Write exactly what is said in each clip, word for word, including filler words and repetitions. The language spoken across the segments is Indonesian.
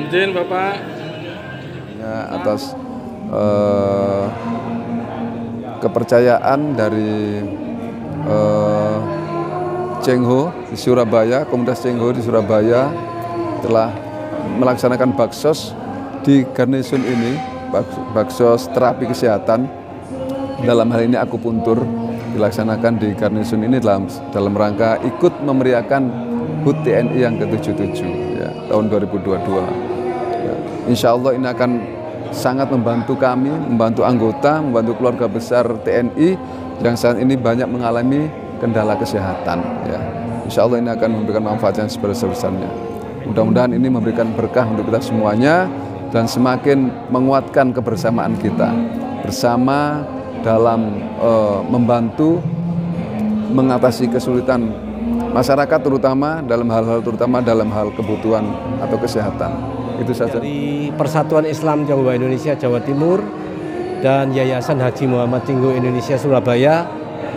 izin Bapak. Ya, atas eh, kepercayaan dari eh, Cengho di Surabaya, komunitas Cengho di Surabaya telah melaksanakan baksos di Garnisun ini, baksos terapi kesehatan, dalam hal ini akupuntur, dilaksanakan di Garnisun ini dalam dalam rangka ikut memeriahkan H U T T N I yang ke tujuh puluh tujuh ya, tahun dua ribu dua puluh dua. Ya, insya Allah ini akan sangat membantu kami, membantu anggota, membantu keluarga besar T N I yang saat ini banyak mengalami kendala kesehatan. Ya, insya Allah ini akan memberikan manfaat yang sebesar-besarnya. Mudah-mudahan ini memberikan berkah untuk kita semuanya dan semakin menguatkan kebersamaan kita bersama dalam uh, membantu mengatasi kesulitan masyarakat, terutama dalam hal-hal terutama dalam hal kebutuhan atau kesehatan. Itu saja. Dari Persatuan Islam Jawa Indonesia Jawa Timur dan Yayasan Haji Muhammad Tinggo Indonesia Surabaya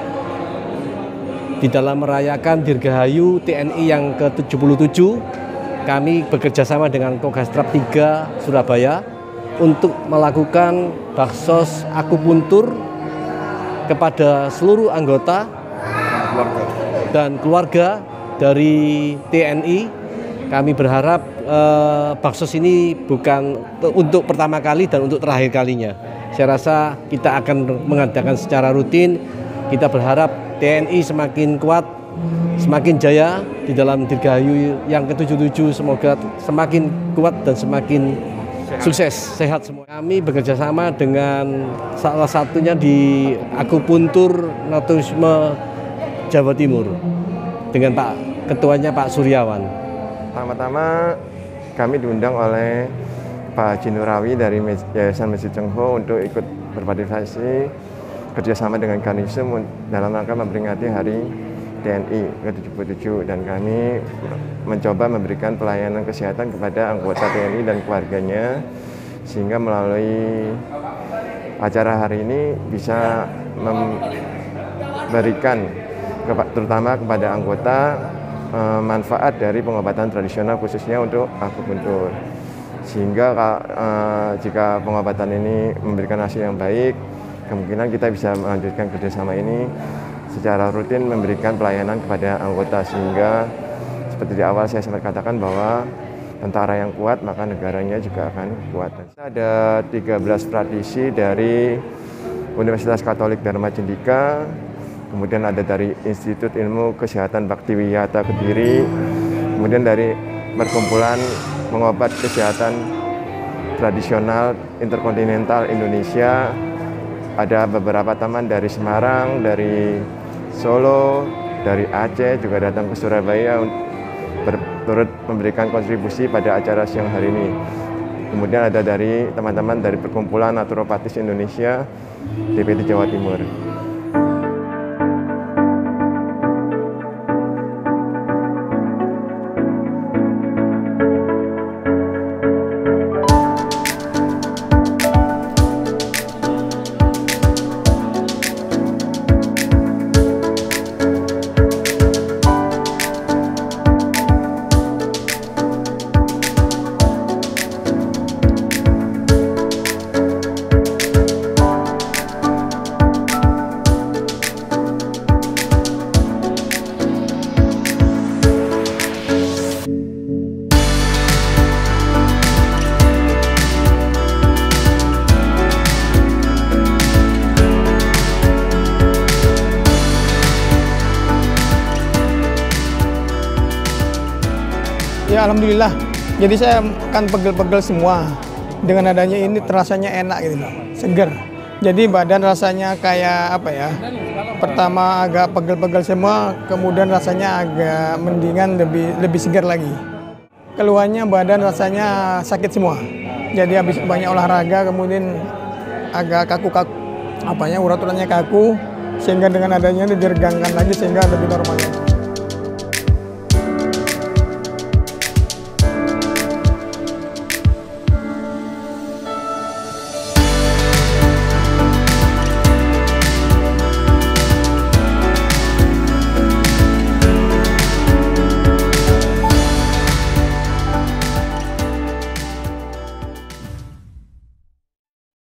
di dalam merayakan Dirgahayu T N I yang ke tujuh puluh tujuh, kami bekerjasama dengan Kogastrap tiga Surabaya untuk melakukan baksos akupuntur kepada seluruh anggota dan keluarga dari T N I. Kami berharap eh, baksos ini bukan untuk pertama kali dan untuk terakhir kalinya. Saya rasa kita akan mengadakan secara rutin. Kita berharap T N I semakin kuat, semakin jaya di dalam Dirgahayu yang ke tujuh puluh tujuh. Semoga semakin kuat dan semakin sehat. Sukses, sehat semua. Kami bekerja sama dengan salah satunya di akupuntur naturisme Jawa Timur dengan Pak Ketuanya Pak Suryawan. Pertama-tama kami diundang oleh Pak Haji Nurawi dari Yayasan Masjid Cengho untuk ikut berpartisipasi kerjasama dengan Garnisun dalam rangka memperingati Hari T N I ke tujuh puluh tujuh, dan kami mencoba memberikan pelayanan kesehatan kepada anggota T N I dan keluarganya, sehingga melalui acara hari ini bisa memberikan terutama kepada anggota eh, manfaat dari pengobatan tradisional khususnya untuk akupuntur, sehingga eh, jika pengobatan ini memberikan hasil yang baik, kemungkinan kita bisa melanjutkan kerjasama ini secara rutin memberikan pelayanan kepada anggota, sehingga seperti di awal saya sempat katakan bahwa tentara yang kuat maka negaranya juga akan kuat. Ada tiga belas praktisi dari Universitas Katolik Dharma Cendika, kemudian ada dari Institut Ilmu Kesehatan Baktiwiyata Kediri, kemudian dari Perkumpulan Pengobat Kesehatan Tradisional Interkontinental Indonesia, ada beberapa teman dari Semarang, dari Solo, dari Aceh juga datang ke Surabaya turut memberikan kontribusi pada acara siang hari ini. Kemudian ada dari teman-teman dari Perkumpulan Naturopatis Indonesia D P T Jawa Timur. Ya alhamdulillah, jadi saya kan pegel-pegel semua. Dengan adanya ini terasanya enak gitu, seger. Jadi badan rasanya kayak apa ya, pertama agak pegel-pegel semua, kemudian rasanya agak mendingan, lebih lebih segar lagi. Keluhannya badan rasanya sakit semua. Jadi habis banyak olahraga kemudian agak kaku-kaku, apanya urat-uratnya kaku, sehingga dengan adanya diregangkan lagi sehingga lebih normal.